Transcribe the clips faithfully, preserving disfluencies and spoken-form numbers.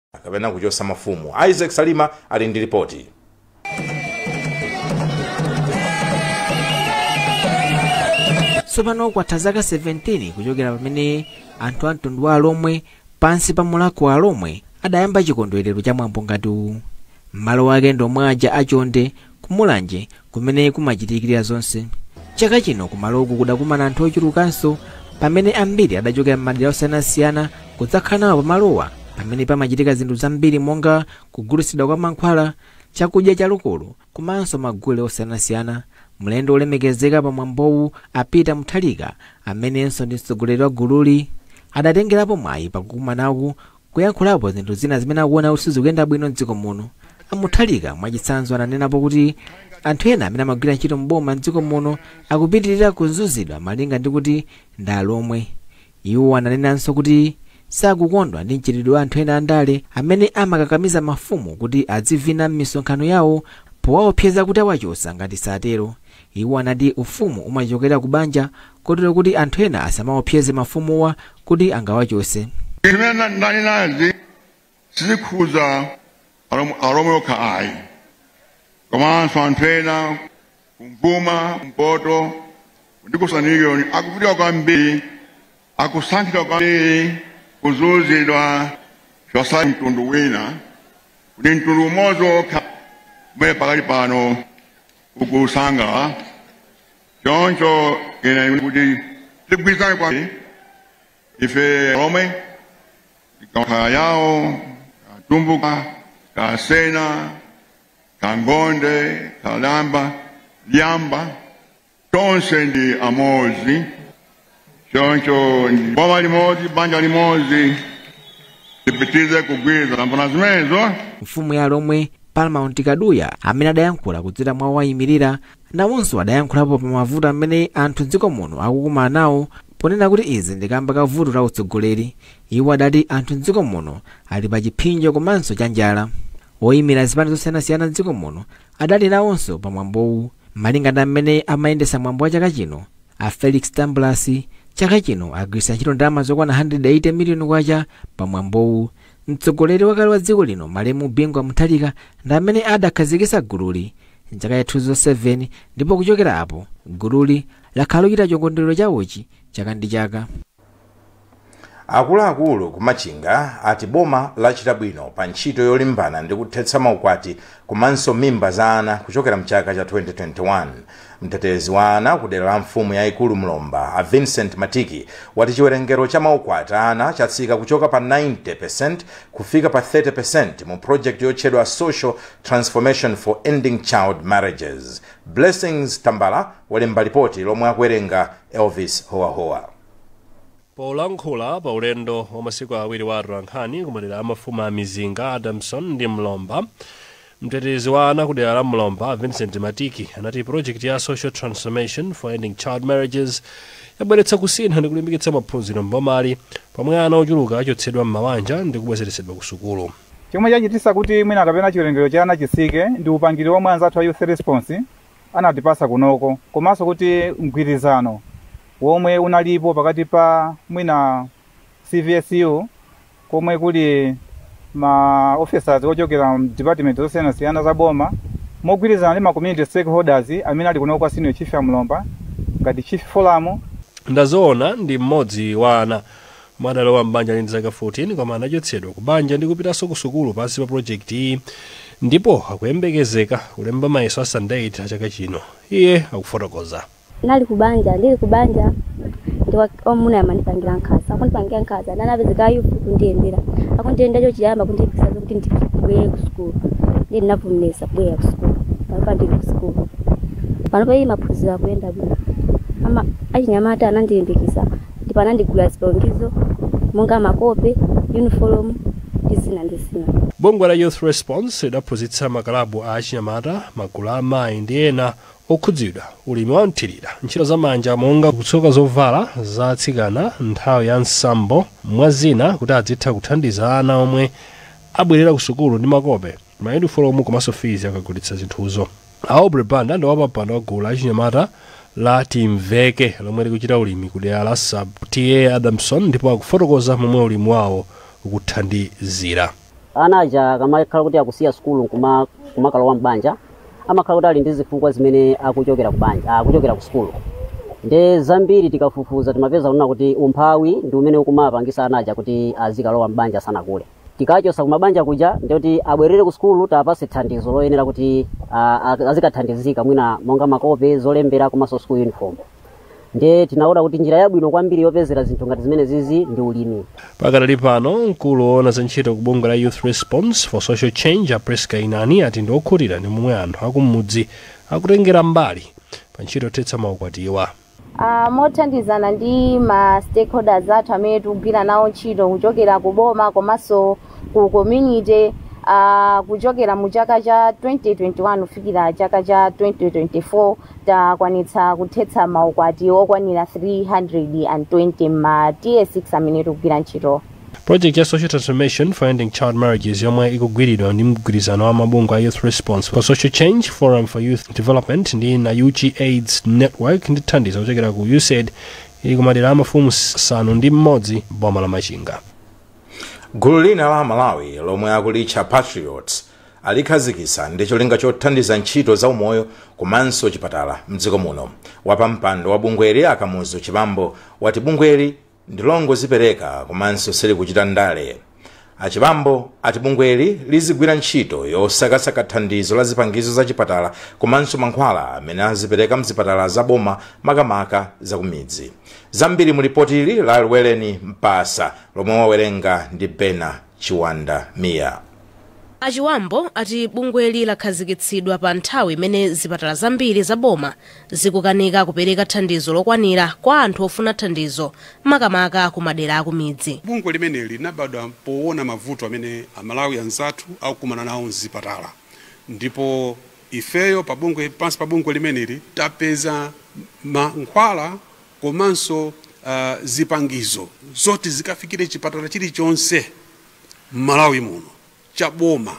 akapena kuchosa mafumu. Isaac Salima ali ndi ripoti. Tsopano kwatha zaka seventeen kuchokera pamene anthu a mtundu wa Alomwe pansi pa mulako wa Alomwe adayamba chikondwerero cha mwambo ngati uwu. Malo wake ndomwe aja achonde kumulanje kumene kumachitikira zonse. Chaka chino kumaloku kudakumana anthu ochulukanso pamene ambiri adachokera m'madera osiyanasiyana kudzakhala nawo pamalowa pamene pamachitika zinthu zambiri monga kugulitsidwa kwa mankhwala, chakudya cha lukulu komanso magule osiyanasiyana. Mlendo olemekezeka pa mwambowu apita Muthalika amenenso ndi mtsogoleri wa gululi adatengerapo mwayi pakukumanaku kuyankhulapo zinthu zina zimene akuona kuti sizikuyenda bwino m'dziko muno. Amuthalika mwachitsanzo ananenapo kuti anthu ena amene amagwira ntchito m'boma m'dziko muno akupitirira kuzunzidwa malinga ndi kuti ndi Alomwe. Iwo ananenanso kuti sakukondwa ndi mchitidwe wa anthu ena andale amene amakakamiza mafumu kuti adzivina m'misonkhano yawo powaopseza kuti awachosa ngati satero. Iwo anati ufumu umachokera ku banja kotero kuti anthu ena asamaopseze mafumuwa kuti angawachose. Imene ndani nazi sizikhuza Alomwe okha ayi. Komanso anthu ena kumvuma kumpoto ndikusanike akuvutika kwambiri akusankhidwa kwambiri kuzunzidwa chosala mtundu wina kuti mtundu umodzi okha umene pakali pano ukusanga. Choncho ine kuti tigwirizane kwambiri ife Alomwe ikakhala yawo katumbuka kasena kangonde kalamba lyamba tonse ndi amodzi. Choncho ndi boma limodzi banja limodzi tipitirize kugwirizana mbona zimenezo. Mfumu ya Alomwe Paramount Kaduya amene adayankhula kudzera mwa owayimirira nawonso adayankhulapo pa mavuto amene anthu m'dziko muno akukumana nawo ponena kuti izi ndikamba ka vuto la utsogoleri. Iwo adati anthu m'dziko muno ali pa chipsinjo komanso cha njala. Oyimira zipani zosiyanasiyana m'dziko muno adali nawonso pa mwambowu malinga ndi amene amayendesa mwambo wa chaka chino. A Felix Tamblas chaka chino agwiritsa ntchito ndalama zokwana one hundred eighty million kwacha pa mwambowu. Mtsogoleri wakale wa dziko lino Malemu Bingwa Muthalika ndi amene adakhazikitsa gululi m'chaka cha two thousand seven ndipo kuchokera apo gululi lakhala kuchita chikondwerero chawochi chaka ndi chaka. Akuluakulu kumachinga ati boma lachita bwino pa ntchito yolimbana ndi kuthetsa maukwati komanso mimba za ana kuchokera mchaka cha twenty twenty-one. Mtetezi wa ana kudera la mfumu yayikulu Mlomba a Vincent Matiki wati chiwerengero cha maukwati ana chatsika kuchoka pa ninety percent kufika pa thirty percent mu project yotchedwa Social Transformation for Ending Child Marriages. Blessings Tambala walemba ripoti lomwe akuwerenga Elvis Hoahoa. Polankhula pa ulendo wa masiku awiri wa atolankhani kumadera amafumu a Mizinga, Adamson ndi Mlomba, mtetezi wa ana kudera la Mlomba Vincent Matiki anati project ya Social Transformation for Ending Child Marriages yabweretsa kusintha ndi kulimbikitsa maphunziro mbomali pomwe ana ochuluka achotsedwa m'mabanja ndi kubwezeretsedwa ku sukulu. Chomwe chachititsa kuti mwina kapena chiwerengero cha ana chisike ndi upangiri omwe anzathu a youth response anatipasa kunoko komanso kuti mgwirizano womwe unalipo pakati pa mwina C V S U komwe kuli ma officers ochokera department zosiyanasiyana za boma mogwirizana ndi ma community stakeholders amene ali kunoko kwa senior chief ya Mlomba ngati chief forum. Ndazoona ndi mmodzi wa ana madalowa m'banja ndi zaka fourteen koma anachotsedwa ku banja ndi kupitanso ku sukulu pansi pa project iyi ndipo akuyembekezeka kulemba mayeso a Sunday chaka chino. Iye akufotokoza. Nali kubanja ndili kubanja ndiwa omuna yamanipangira nkhaza akunipangira nkhaza nanapezeka yufu kundiyendera akundiyendera cho chiyamba kundipisa kuti ndibwere ku school ndi ndinavumisa kubwera ku school panopa ndili ku school panopa iyi maphunziro akuyenda bwino ama achinyamata anandilimbikitsa ndipo anandigula zipangizo monga makope uniform ndi zina ndi zina. Bungwe la Youth Response idaphunzitsa makalabu a achinyamata, magulu a amayi ndi ena okhudzidwa ulimi wa mthirira, ntchito za manja monga kutsoka zovala za atsikana nthawi ya nsambo mwa zina kuti adzitha kuthandiza ana omwe abwerera ku sukulu ndi makope mayunifomu komanso fees akagulitsa zinthuzo. Aubrey Banda ndi wapampando wa gulu la achinyamata la Timveke lomwe likuchita ulimi kudera la Sub T A Adamson ndipo akufotokoza momwe ulimi wawo ukuthandizira. anaja kamakhala kuti akusiya skulu kuma kumakalowa mbanja amakhala kuti ali ndi zifukwa zimene akuchokera kubanja akuchokera ku skulu. Nde zambiri tikafufuza timapeza kuna kuti umphawi ndi umene ukumapangisa anaja kuti azikalowa mbanja sanakule. Tikachosa kumabanja kuja ndikuti abwerere ku skulu tapase thandizo loyenera kuti azikathandizika mwina monga makope zolembera komanso school uniform. Nde tinaona kuti njira yabwino kwambiri yopezera zinthu ngati zimene zizi ndi ulimi. Pakadali pano mkulu woona za ntchito ku bungwe la Youth Response for Social Change Priska Inani ati ndi okhutira ndi momwe anthu akumudzi akutengera mbali pa ntchito yothetsa maukwatiwa. Uh, mothandizana ndi ma stakeholders athu amene tikugwira nawo ntchito kuchokera ku boma komanso ku community uh, kuchokera mu chaka cha twenty twenty-one kufikira chaka cha twenty twenty-four takwanitsa kuthetsa maukwati okwanira three hundred twenty ma T S six amene tikugwira ntchito. Project ya Social Transformation for Ending Child Marriages yomwe ikugwiridwa ndi mgwirizano wa mabungwe a Youth Response for Social Change, Forum for Youth Development ndi na U G AIDS Network ndi thandizo kuchokera ku U S A I D ili kumadera amafumu asanu ndi mmodzi boma la Machinga. Gulu lina la Malawi lomwe akulitcha Patriots alikhazikisa ndi cholinga chothandiza ntchito za umoyo komanso chipatala mdziko muno. Wapampando wa bungweli Akamuzu Chibambo wati bungweli ndilongo zipereka komanso sili kuchita ndale. Achibambo ati bungweli lizigwira ntchito yosakasaka thandizo la zipangizo za chipatala komanso mankhwala amene azipereka mzipatala za boma makamaka za kumidzi. Zambiri mu ripoti ili la Lweleni Mpasa lomwe wawerenga ndi Bena Chiwanda Mia. Achiwambo ati bungweli lakhazikitsidwa pa nthawi imene zipatala zambiri za boma zikukanika kupereka thandizo lokwanira kwa anthu ofuna thandizo makamaka ku madera akumidzi. Bungwe limeneli linabadwa poona mavuto amene Amalawi anzathu akukumana nawo mzipatala, ndipo ifeyo pa bungwe pansi pa bungwe limeneli tapeza mankhwala komanso uh, zipangizo zoti zikafikire chipatala chilichonse m'Malawi muno cha boma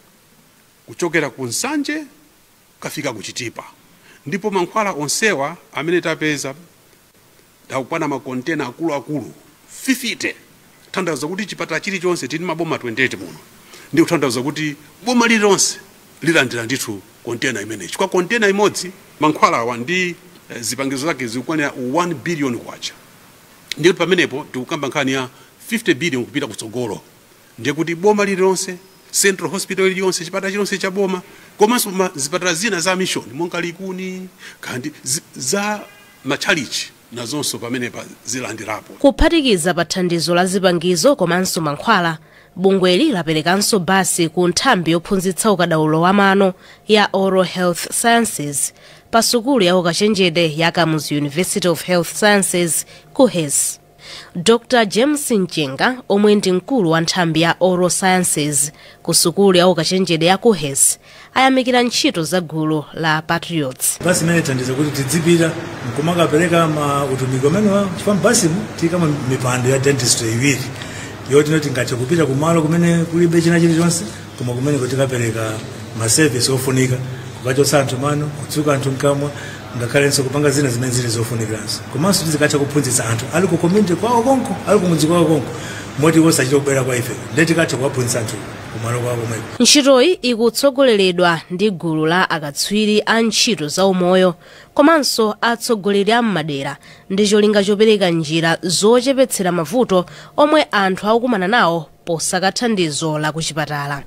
kuchokera ku Nsanje kafika ku Chitipa. Ndipo mankhwala onsewa amene tapeza dakupana makontena akulu akulu fifty. Tanthauza kuti chipatala chilichonse tili maboma twenty-eight muno. Ndi kutanthauza kuti boma lililonse lilandira ndithu kontena imeneyi. Kwa kontena imodzi mankhwala awa ndi eh, zipangizo zake zikukwanira one billion kwacha. Ndiyo pamenepo tikukamba nkhani ya fifty billion kupita kutsogolo. Ndiye kuti boma lililonse, Central Hospital iliyonse, chipatala chilonse cha boma, komanso zipatala zina za mission monga Likuni kandi za machalichi nazonso pamenepa zilandirapo. Kuphatikiza pa thandizo la zipangizo komanso mankhwala, bungweli laperekanso basi ku nthambi yophunzitsa ukadaulo wa mano ya Oral Health Sciences pa sukulu ya ukachenjede ya Kamuzu University of Health Sciences ku H E S. Doctor James Nchenga omwe ndi mkulu wa nthambi ya Oral Sciences ku sukulu ya ukachenjede ya ku H E S ayamikira ntchito za gulu la Patriots. Basi mene thandiza kuti tidzipita nkumakapereka ma utumiki amenewa chifukwa basi tika mipando ya dentistry iwiri yoti noti ngacha kupita kumalo kumene kulibe china chilichonse koma kumene kuti kapereka ma service ofunika kukachotsa anthu mano kutsuka anthu mkamwa ngakhalenso kupanga zina zimene zili zofunikanso komanso tizikacha kuphunzitsa anthu ali ku community kwawo konko ali ku mudzi kwawo konko moti wosachita kubwera kwa ife ndeti kacha kuwaphunzitsa anthu kumalo kwawo komweko. Ntchitoyi ikutsogoleredwa ndi gulu la akatswiri a ntchito za umoyo komanso atsogoleri a m'madera ndi cholinga chopereka njira zochepetsera mavuto omwe anthu akukumana nawo posaka thandizo la kuchipatala.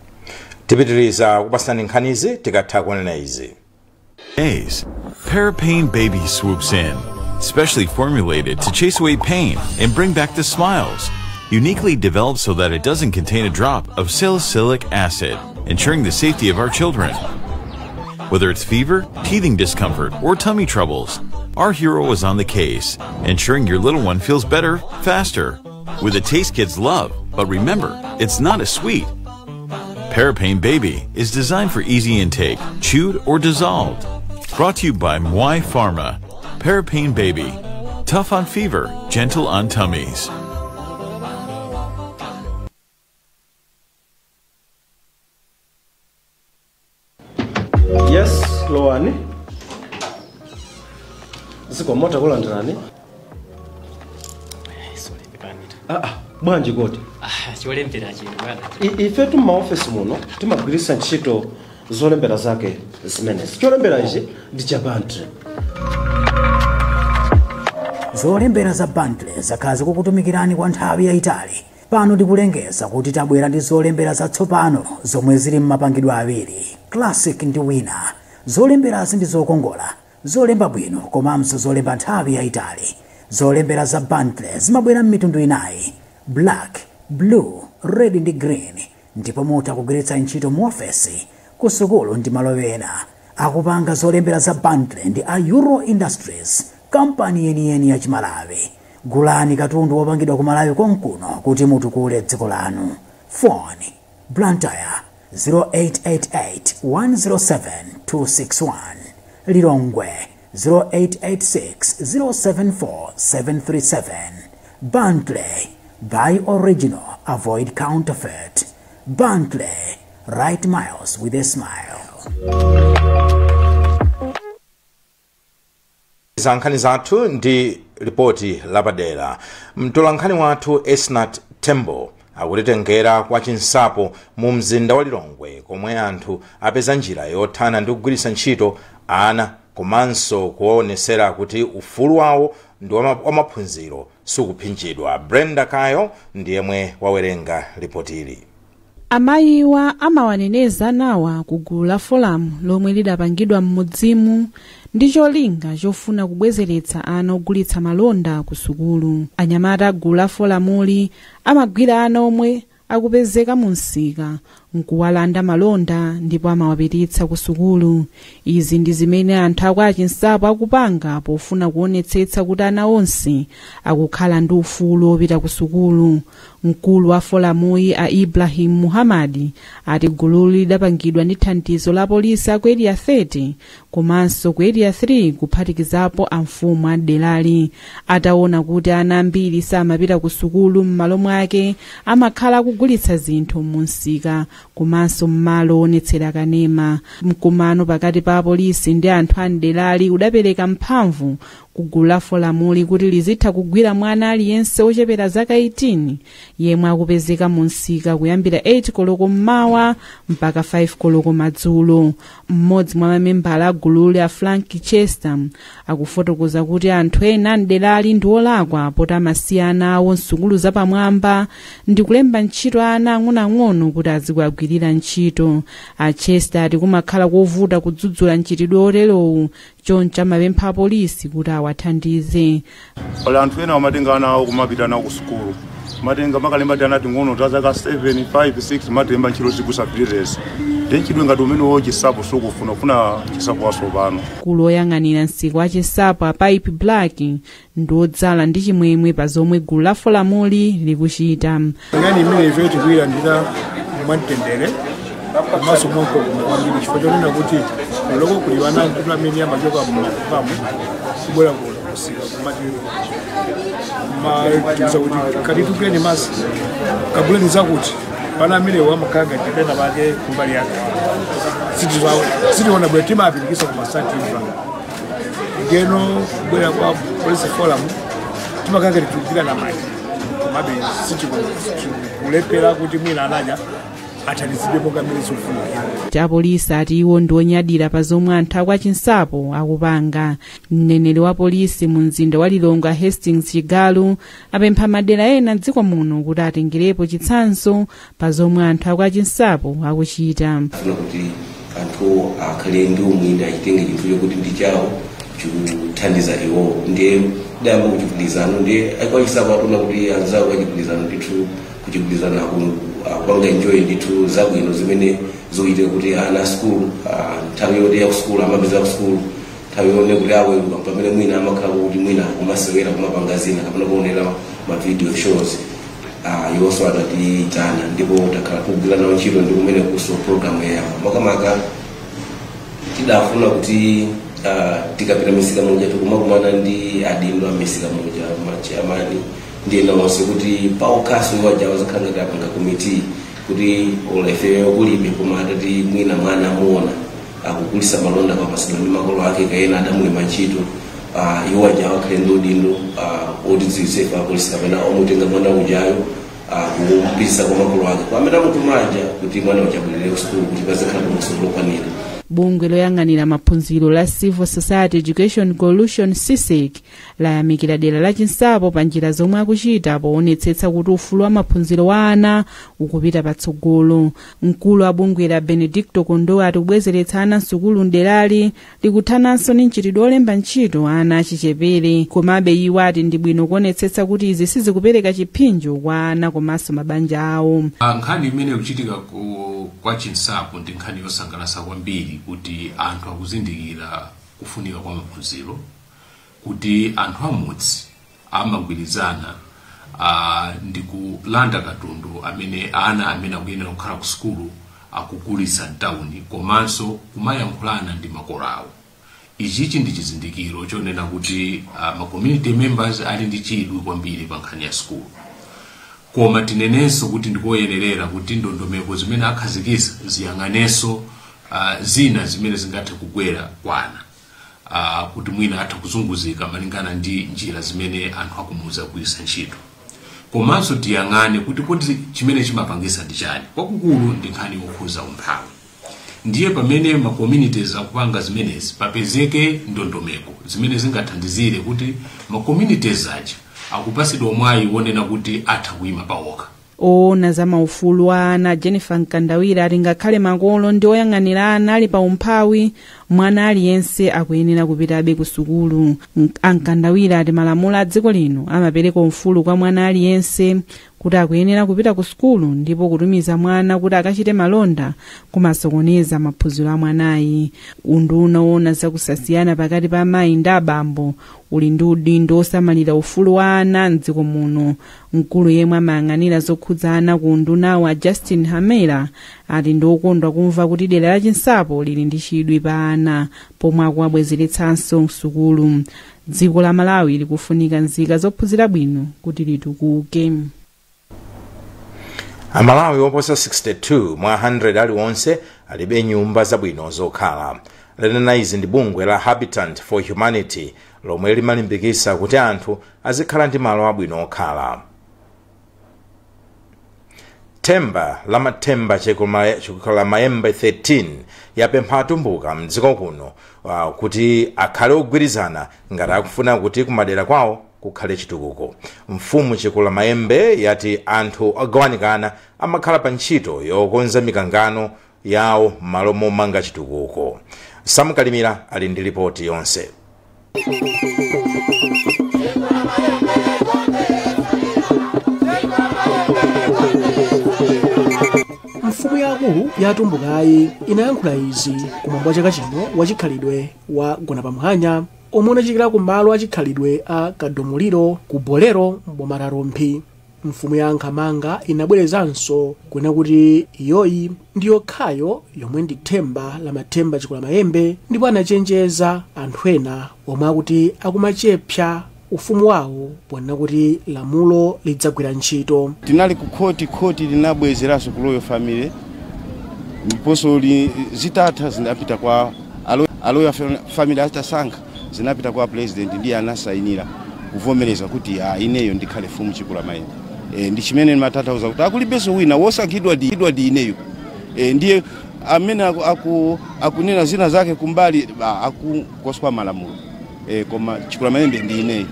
Tipitiriza kupasani nkhanizi tikatha kunena izi. Days, Parapain Baby swoops in, specially formulated to chase away pain and bring back the smiles. Uniquely developed so that it doesn't contain a drop of salicylic acid, ensuring the safety of our children. Whether it's fever, teething discomfort, or tummy troubles, our hero is on the case, ensuring your little one feels better, faster, with a taste kids love. But remember, it's not a sweet. Parapain Baby is designed for easy intake, chewed or dissolved. Brought to you by Mwai Pharma. Parapain Baby. Tough on fever, gentle on tummies. Yes, Loani. Ziko mota kulandirani. Ah ah, bwanji kuti ah cholembera chino bwana ife tu maoffice muno timagwiritsa ntchito zolembera zake zimenezi cholembera ichi ndi cha bundle. zolembera za bundle zakhala zikukutumikirani kwa nthawi yayitali. Pano ndikulengeza kuti tabwera ndi zolembera zatsopano zomwe zili m'mapangidwe awiri, classic ndi winner. Zolemberazi ndi zokongola, zolemba bwino komanso zolemba nthawi yayitali. Zolembera za bundle zimabwera m'mitundu inayi, black, blue, red ndi green, ndipo mutha kugwiritsa ntchito mu ofesi, ku sukulu ndi malo ena. Akupanga zolembera za bundle ndi a Euro Industries, kampani yeniyeni ya Chimalawi. Gulani katundu wopangidwa ku Malawi konkuno kuti mutukule dziko lanu. Phone Blantyre zero eight eight eight one zero seven two six one, Lilongwe zero eight eight six zero seven four seven three seven. Bundle, buy original, avoid counterfeit. Bundle, write miles with a smile. Zankhani zathu ndi ripoti lapadera. Mtolankhani wathu Esnat Tembo akutitengera kwa chinsapo mu mzinda wa Lilongwe komwe anthu apeza njira yothana ndi kugwiritsa ntchito ana komanso kuonesera kuti ufulu wawo ndi wamaphunziro sukuphinjidwa. Brenda Kayo ndiye mwe wawerenga ripotili. Amayiwa amawaneneza nawa kugulu la folamu lomwe lidapangidwa m'mudzimu ndi cholinga chofuna kubwezeretsa ana ogulitsa malonda ku sukulu. Anyamata gulu la folamuli amagwira ana omwe akupezeka mu msika nkuwalanda malonda ndipo amawapititsa ku sukulu. Izi ndi zimene anthu aku achinsapo akupanga pofuna kuonetsetsa kuti ana onse akukhala ndi ufulu opita ku sukulu. Mkulu wa folamuyi a Ibrahim Muhammad ati gulu lidapangidwa ndi thandizo la polisi aku area thirty komanso ku area three kuphatikizapo amfumu a delali. Ataona kuti ana ambiri samapita ku sukulu m'malo mwake amakhala kugulitsa zinthu mu msika komanso m'malo onetsera kanema. Mkumano pakati pa polisi ndi anthu a delali udapereka mphamvu kugulu la folamuli kuti lizitha kugwira mwana aliyense ochepera zaka eighteen yemwe akupezeka mu msika kuyambira eight koloko mmawa mpaka five koloko madzulo. Mmodzi mwa mamembala a gululi a Frank Chester akufotokoza kuti anthu ena ndelali ndi olakwa poti amasiya ana awo nsukulu zapamwamba ndi kulemba ntchito ana ang'onoang'ono kuti azikuagwirira ntchito. A Chester ati kumakhala kovuta kudzudzula ntchitidwe oterowu, choncho amapempha polisi kuti awathandize. Pali anthu ena amatenga ana awo kumapita nawo ku sukulu, matenga makalemba ndi anati ng'ono ta zaka seven five six matemba ntchito zikusapitiriza. Ndi ntchito ngati umene wo chisapo sukufuna funa chisapo wasopano. Gulu oyang'anira msika wa chisapo a Pipe Black ndi odzala ndi chimwemwe pa zomwe gulu la folamuli likuchita. Ngani imene ife tikuira ndita mwantendere komanso monko kwambiri chifukwa chonena kuti loko kuli wana kuti amene amachoka mmafamu kubwera kusika kumati matuza kuti kati tukeni masi kabuleni zakuti pana amene wamakanga tendena bake kumbali yake sitiona bwe tima apirikisa kumasati imva ngeno kubwera kwa police forum timakanga titukira na maji kumabe sitikulepera kuti mwina anaja apolisi ati iwo ndi onyadira pa zomwe anthu aku achinsapo akupanga. Mneneri wa polisi mu mzinda wa Lilongwe Hastings Chigalu apempha madera ena dziko muno kuti atengerepo chitsanzo pa zomwe anthu aku achinsapo akuchita. Funa kuti anthu akhale ndi umwini achitenge chinthu chokuti ndi chawo chikuthandiza iwo ndiye dayamba kuchigwirizano ndiye akwachisapo atona kuti anzawo achigwirizano ndithu kuchigwirizana akupanga enjoy ndithu zabwino zimene zoite kuti ana skulu nthawi yoti ya kusukulu amapeza kusukulu nthawi yone kuti aweruka pamene mwina amakhala kuti mwina kumasewera kumapanga zina kapena kuonera ma video shows iwonso atatiyitana ndipo takhala kugwira nawo ntchito ndi kumene kuso program yawo makamaka tidafuna kuti tikapita misika moja tikumakumana ndi adindo a misika moja machairman ndi ena onse kuti paokhaso waja wazakhala ngati apanga komiti kuti olefeyo kulibe koma atati mwina mwana amuona akugulisa malonda papasidwa ndi makolo ake kaena adamulema ntchito iwo waja wakhale ndi udindo otidziwitsa ife apolisi kapena omutenga mwana ujayo kumpisa kwa makolo ake kwameta mutumanja kuti mwana uchabulire ku school kuti pazikhala musomo kwanira. Bungwe loyang'anira maphunziro la Civil Society Education Coalition C S E C layamikira dera la Chinsapo pa njira zomwe akuchita poonetsetsa kuti ufulu wa maphunziro wa ana ukupita patsogolo. Mkulu wa bungwe la Benedicto Kondo ati kubwezeretsa ana msukulu nderali likuthananso ndi mchitidwe olemba ntchito ana achichepere, komabe iwo ati ndi bwino kuonetsetsa kuti izi sizikupereka chiphinjo kwa ana komanso mabanja awo. Nkhani imene kuchitika kwa Chinsapo ndi nkhani yosangalatsa kwambiri kuti anthu akuzindikira kufunika kwa maphunziro, kuti anthu amodzi amagwirizana uh, ndi kulanda katundu amene ana amene akuyenera kukhala ku sukulu akugulitsa mtawuni komanso kumayankhulana ndi makolo awo. Ichichi ndi chizindikiro chonena kuti uh, ma community members ali ndi chidwi kwambiri pa nkhani ya sukulu. Koma tinenenso kuti ndikoyenerera kuti ndondomeko zimene akhazikitsa ziyang'anenso Uh, zina zimene zingathe kugwera kwana uh, kuti mwina atha kuzunguzika malingana ndi njira zimene anthu akumuza kuyisa ntchito. Komanso tiyang'ane kuti kodi chimene chimapangisa ndi chani. Kwakukulu ndi nkhani yokhuza umphawi. Ndiye pamene ma communities akupanga zimenezi papezeke ndondomeko zimene zingathandizire kuti ma communities aja akupasidwa mwayi wonena kuti atha kuyima pawokha. Oona za maufulu wa ana Jennifer Nkandawira ati ngakhale makolo ndi oyang'anira ana ali pa umphawi, mwana aliyense akuyenera kupitabe ku sukulu. Nkandawira ati malamulo a dziko lino amapereka ufulu kwa mwana aliyense kuti akuyenera kupita ku sukulu ndipo kutumiza mwana kuti akachite malonda kumasokoneza maphunziro a mwanayi. Unduna woona zakusasiyana pakati pa amayi ndi abambo uli ndi udindo osamalira ufulu wa ana mdziko muno. Mkulu yemwe amayang'anira zokhudza ana ku unduna wa Justin Hamera ati ndi okondwa kumva kuti dera la Chinsapo lili ndi chidwi pa ana pomwe akuwabwezeretsanso msukulu. Dziko la Malawi likufunika nzika zophunzira bwino kuti litukuke. Amalawi oposa sixty-two mwa one hundred aliwonse alibe nyumba zabwino zokhala. Lenena izi ndi bungwe la Habitat for Humanity lomwe limalimbikitsa kuti anthu azikhala ndi malo abwino okhala. Themba la mathemba chikula Mayembe thirteen yapempha atumbuka mdziko kuno uh, kuti akhale ogwirizana ngati akufuna kuti kumadera kwawo kukhale chitukuko. Mfumu chikula Mayembe yati anthu agawanikana amakhala pa ntchito yokonza mikangano yawo malo momanga chitukuko. Samkalimira ali ndi ripoti yonse. Mfumu yakulu yatumbukayi inayankhula izi kumwambo chaka chino wachikhalidwe wa Gonapamphanya omwe unachikira ku malo achikhalidwe a Kadomuliro ku Bolero m'boma la Rompi. Mfumu ya Nkhamanga inabwerezanso kunena kuti iyoyi ndi yokhayo yomwe ndi themba la mathemba chikula Mayembe ndipo anachenjeza anthu ena omwe akuti akumachepsa ufumu wawo ponena kuti lamulo lidzagwira ntchito. Tinali ku khoti khoti linabwezeranso ku Royal Family ndiponso zitatha zinapita kwa Royal Family atasankha zinapita kwa president ndiye anasayinira kuvomereza kuti ah ineyo ndikhale mfumu chikula Mayembe. E, ndi chimene matatauza kuti akulibenso wina wosankhidwa di di ineyo. E, ndiye amene aku akunena aku zina zake kumbali akukoswa malamulo. E, koma chikula Mayembe ndi ineyo.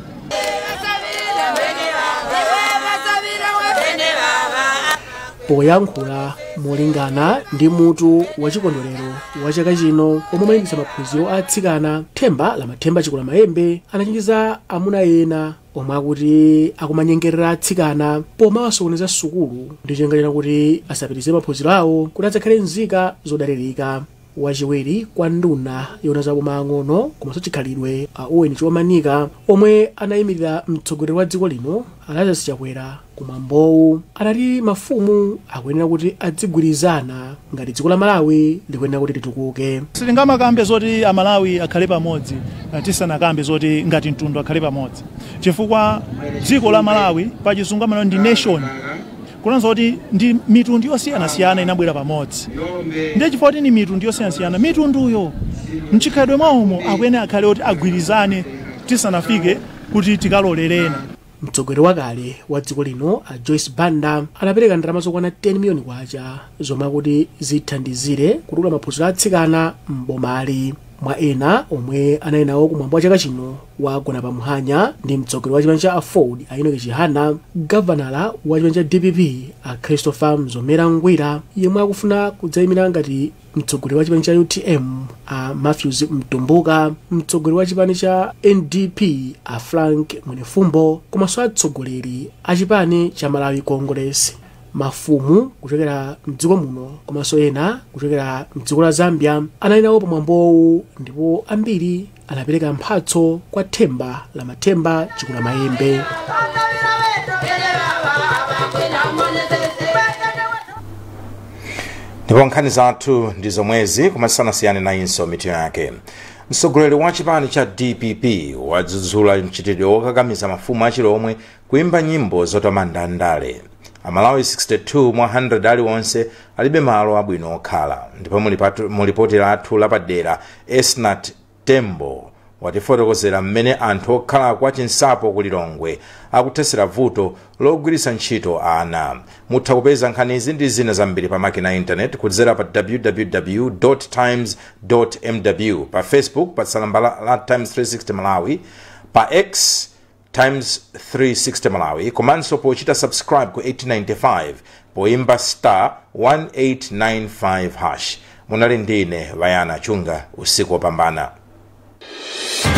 Poyankhula molingana ndi mutu wa chikondwerero wa chaka chino omwe umayendetsa maphunziro a atsikana, themba la mathemba chikula Mayembe anachenjeza amuna ena omwe akuti akumanyengerera atsikana pomawasokoneza sukulu ndi cholinga kuti asapitirize maphunziro awo kuti adzakhale nzika zodalirika. Wachiwiri kwa nduna yona za boma ang'ono komanso chikhalidwe a Owen Chiwamanika omwe anayimirira mtsogoleri wa dziko lino Lazarus Chakwera kumwambowu anati mafumu akuyenera kuti adzigwirizana ngati dziko la Malawi likuyenera kuti litukuke. Sitingamakambe zoti Amalawi akhale pamodzi tisanakambe zoti ngati mtundu akhale pamodzi chifukwa dziko la Malawi pa chizungu amene ndi nation kunanso kuti ndi mitundu yosiyanasiyana inabwera pamodzi. Ndiye chifukwa kuti ni mitundu yosiyanasiyana mitunduyo mchikhalidwe mwawomo akuyenera akhale kuti agwirizane tisanafike kuti tikalolerena. mtsogoleri wakale wa dziko lino a Joyce Banda anapereka ndalama zokwana ten miliyoni kwacha zomwe akuti zithandizire kutukula maphunziro atsikana m'bomali. Mwa ena omwe anali nawo kumwambo wa chaka chino wagona pa Muhanya ndi mtsogoleri wa chipani cha Afford a Enoch Chihana, gavanala wa chipani cha D P P a Christopher Mzomera Ngwira yemwe akufuna kudzayimira ngati mtsogoleri wa chipani cha U T M a Matthews Mtumbuka, mtsogoleri wa chipani cha N D P a Frank Mwenefumbo, komanso atsogoleri a chipani cha Malawi Congress. Mafumu kuchokera mdziko muno komanso ena kuchokera mdziko la Zambia anali nawo pamwambowu, ndipo ambiri anapereka mphatso kwa themba la mathemba chikula mayembe. Ndipo nkhani zathu ndi zomwezi kumasanasiyane nayinso mitu yake. Mtsogoleri wa chipani cha D P P wadzudzula mchitidwe wokakamiza mafumu achilomwe kuimba nyimbo zotamanda ndale. Amalawi sixty-two mwa one hundred aliwonse alibe malo abwino okhala. Ndipo mulipoti lathu lapadera Esnat Tembo watifotokozera mmene anthu okhala kwa chinsapo kulilongwe akuthesera vuto logwiritsa ntchito ana. Mutha kupeza nkhanizi ndi zina zambiri pa makina internet kudzera pa w w w dot times dot m w, pa Facebook pa tsamba la Times three sixty Malawi, pa X Times three sixty Malawi, komanso pochita subscribe ku eight ninety-five poimba star one eight nine five hash. Munali ndine Vayana Chunga, usiku wopambana.